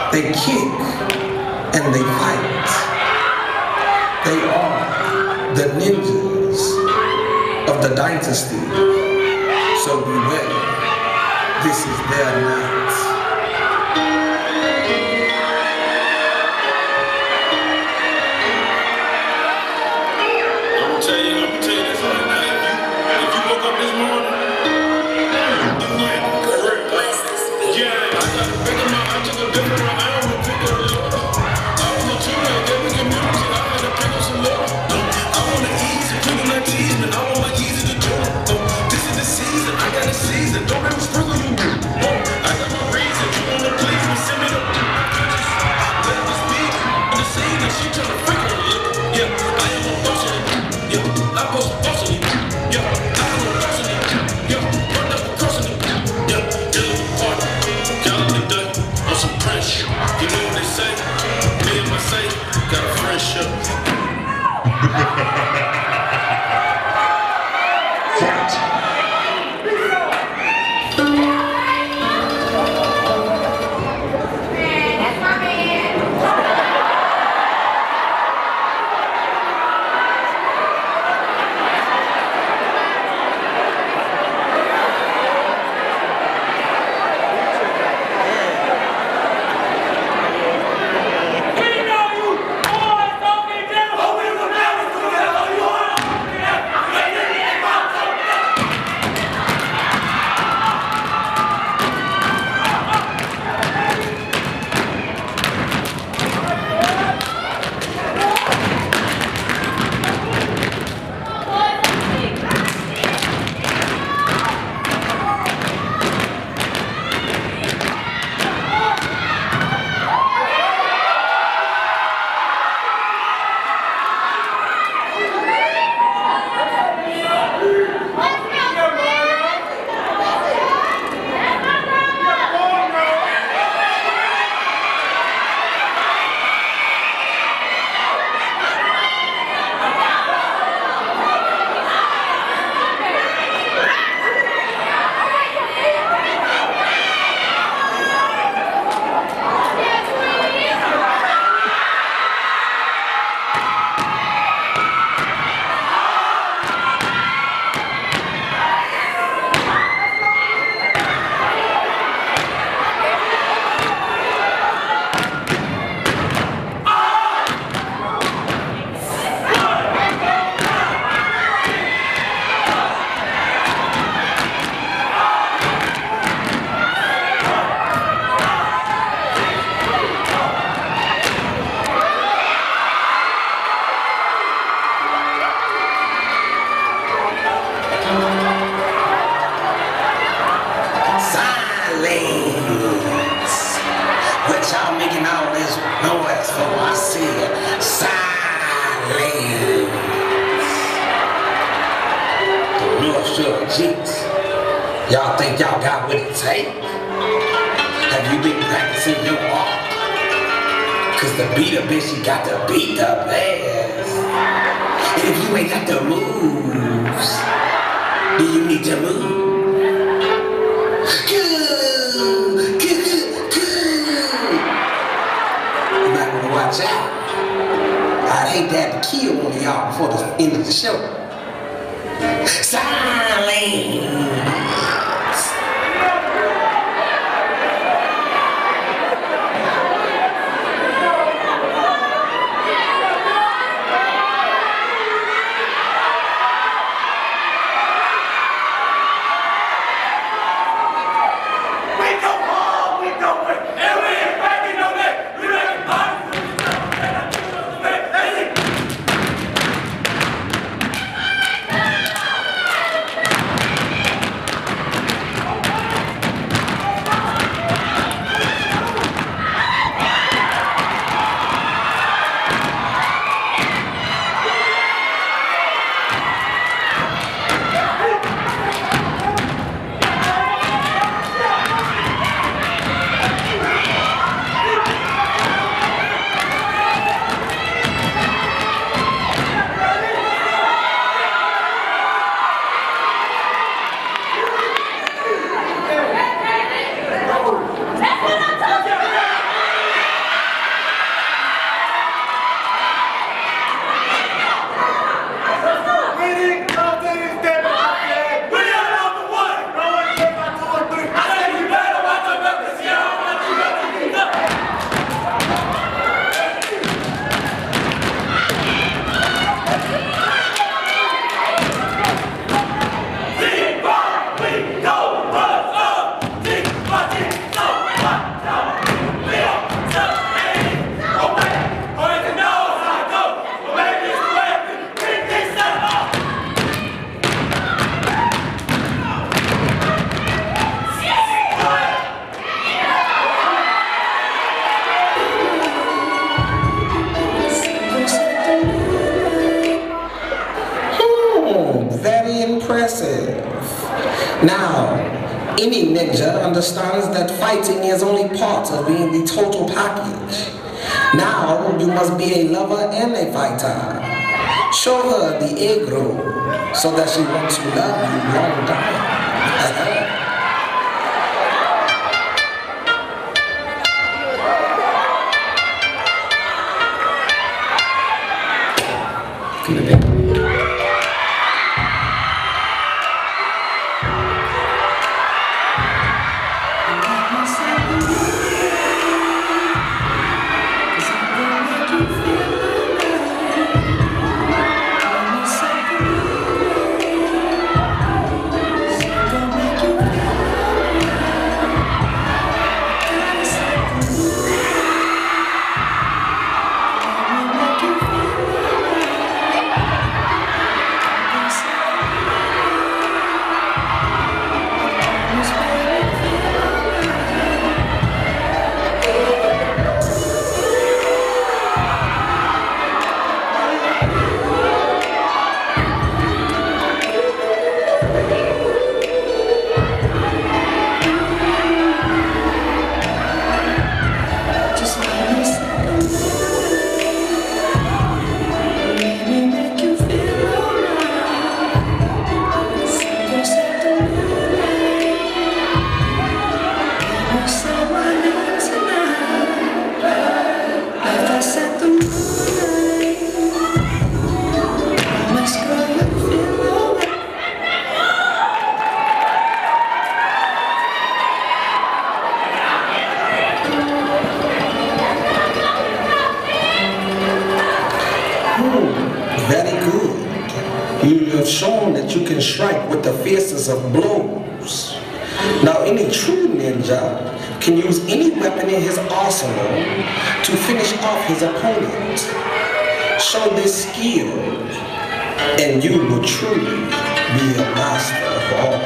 They kick and they fight. They are the ninjas of the dynasty. So beware, this is their night. I'm gonna tell you this right now. If you woke up this morning, yeah, I got a big amount. I took a different route. I don't want to pick up a look. I was a tuner, I gave me good music. I had to pick up some look. I want to ease it, people not tease me. I want my easy to do. This is the season, I got a season. Don't ever sprinkle you. I got my reason. You want to please me, send me the. Let me speak. On the scene, and she trying to freak her look. Yeah, I am a boss of it. Yeah, I post a boss of it. Yeah, I am a boss of it. Yeah, run up across it. Yeah, little part. Y'all in the dirt on some pressure. You know what they say? Me and my say, got a friendship. What y'all making all this noise for? I said silence. The North Shore Jeeps. Y'all think y'all got what it takes? Have you been practicing your art? Cause the beater bitch, she got to beat the bass. And if you ain't got the moves, then you need to move. Watch out. I'd hate to have to kill one of y'all before the end of the show. Silence. Now, any ninja understands that fighting is only part of being the total package. Now, you must be a lover and a fighter. Show her the egg roll so that she wants to love you long time. Very good. You have shown that you can strike with the fiercest of blows. Now, any true ninja can use any weapon in his arsenal to finish off his opponent. Show this skill, and you will truly be a master of all.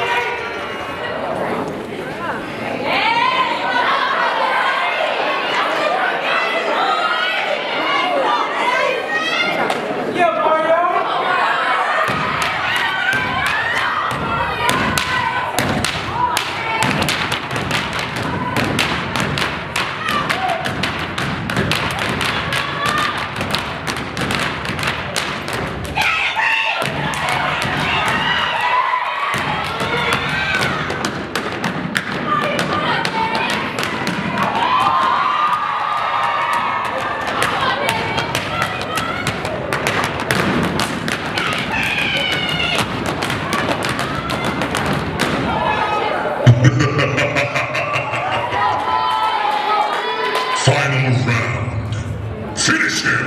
Final round. Finish him!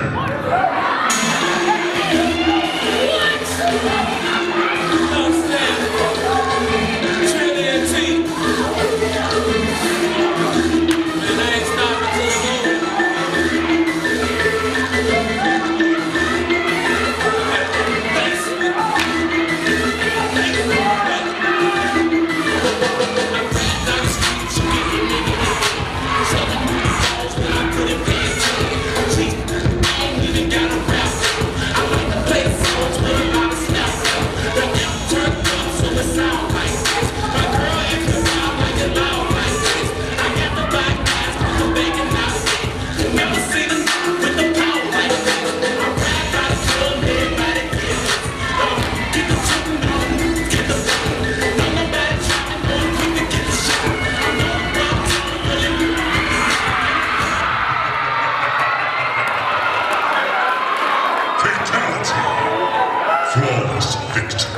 Flawless victory.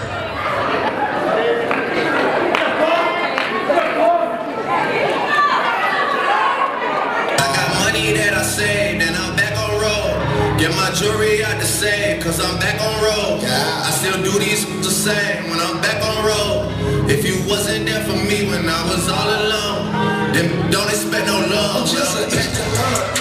I got money that I saved and I'm back on road. Get my jewelry out the safe cause I'm back on road. I still do these the same when I'm back on road. If you wasn't there for me when I was all alone, then don't expect no love. Just an extra